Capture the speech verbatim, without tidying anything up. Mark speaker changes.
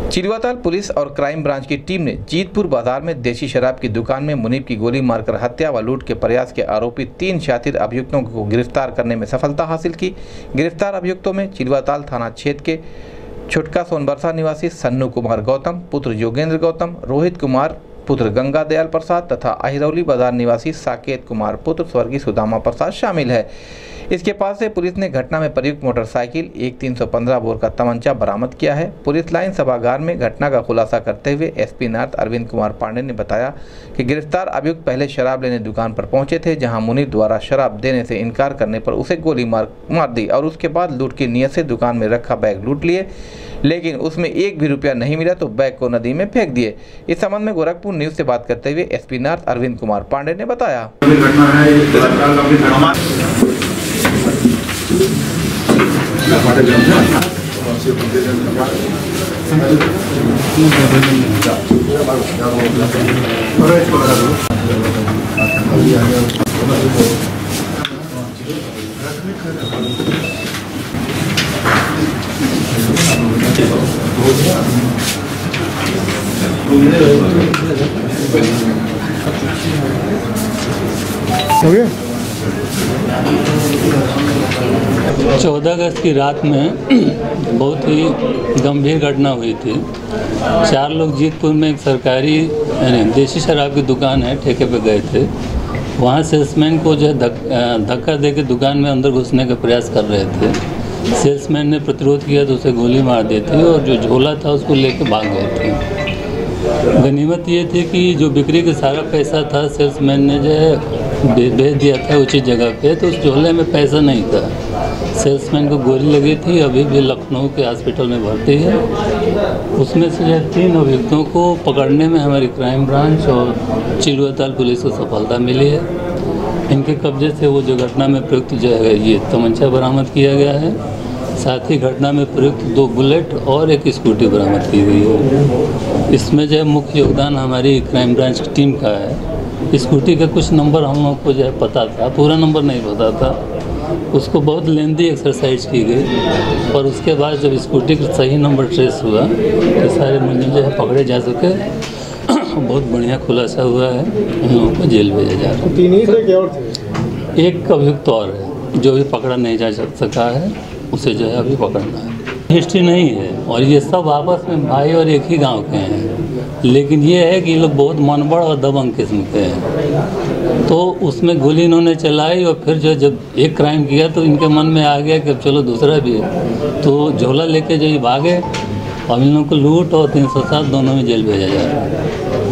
Speaker 1: Chilwatal police और crime branch की team ने जीतपुर बाजार में देशी शराब की दुकान में मुनीब की गोली मारकर हत्या व लूट के प्रयास के आरोपी तीन शातिर अभियुक्तों को गिरफ्तार करने में सफलता हासिल की। गिरफ्तार अभियुक्तों में चिलवाताल थाना क्षेत्र के छुटका सोनबरसा निवासी सन्नू कुमार गौतम पुत्र योगेंद्र गौतम, रोहित कुमार पुत्र गंगा दयाल प्रसाद तथा अहिरौली बाजार निवासी साकेत कुमार पुत्र स्वर्गीय सुदामा प्रसाद शामिल है। इसके पास से पुलिस ने घटना में प्रयुक्त मोटरसाइकिल, एक तीन सौ पंद्रह बोर का तमंचा बरामद किया है। पुलिस लाइन सभागार में घटना का खुलासा करते हुए एसपी नॉर्थ अरविंद कुमार पांडे ने बताया कि गिरफ्तार अभियुक्त पहले शराब लेने दुकान पर पहुंचे थे, जहां मुनीब द्वारा शराब देने से इनकार करने पर उसे गोली मार मार दी और उसके बाद लूट की नीयत से दुकान में रखा बैग लूट लिए, लेकिन उसमें एक भी रुपया नहीं मिला तो बैग को नदी में फेंक दिए। इस संबंध में गोरखपुर न्यूज से बात करते हुए एसपी नॉर्थ अरविंद कुमार पांडे ने बताया।
Speaker 2: चौदह अगस्त की रात में बहुत ही गंभीर घटना हुई थी। चार लोग जीतपुर में एक सरकारी देशी शराब की दुकान है, ठेके पे गए थे। वहाँ सेल्समैन को जो है धक्का दे के दुकान में अंदर घुसने का प्रयास कर रहे थे। सेल्समैन ने प्रतिरोध किया तो उसे गोली मार दी थी और जो झोला था उसको लेके भाग गए थे। गनीमत ये थी कि जो बिक्री का सारा पैसा था सेल्समैन ने जो है भेज दिया था उचित जगह पे, तो उस झोले में पैसा नहीं था। सेल्समैन को गोली लगी थी, अभी भी लखनऊ के हॉस्पिटल में भर्ती है। उसमें से जो तीन अभियुक्तों को पकड़ने में हमारी क्राइम ब्रांच और चिलवाताल पुलिस को सफलता मिली है। इनके कब्जे से वो जो घटना में प्रयुक्त जो है ये तमंचा बरामद किया गया है। साथ ही घटना में प्रयुक्त दो बुलेट और एक स्कूटी बरामद की गई है। इसमें जो है मुख्य योगदान हमारी क्राइम ब्रांच की टीम का है। स्कूटी का कुछ नंबर हम लोग को जो है पता था, पूरा नंबर नहीं पता था। उसको बहुत लेंदी एक्सरसाइज की गई और उसके बाद जब स्कूटी का सही नंबर ट्रेस हुआ तो सारे मुलजिम जो है पकड़े जा सके। बहुत बढ़िया खुलासा हुआ है, उन लोगों को जेल भेजा जा रहा है।
Speaker 3: तीन ही थे क्या और थे?
Speaker 2: एक अभियुक्त और है जो भी पकड़ा नहीं जा सका है, उसे जो है अभी पकड़ना है। हिस्ट्री नहीं है और ये सब आपस में भाई और एक ही गांव के हैं, लेकिन ये है कि ये लोग बहुत मनबड़ और दबंग किस्म के हैं। तो उसमें गोली इन्होंने चलाई और फिर जो जब एक क्राइम किया तो इनके मन में आ गया कि अब चलो दूसरा भी है, तो झोला लेके जो ये भागे और इन लोगों को लूट और तीन सौ सात दोनों में जेल भेजा जा रहा है।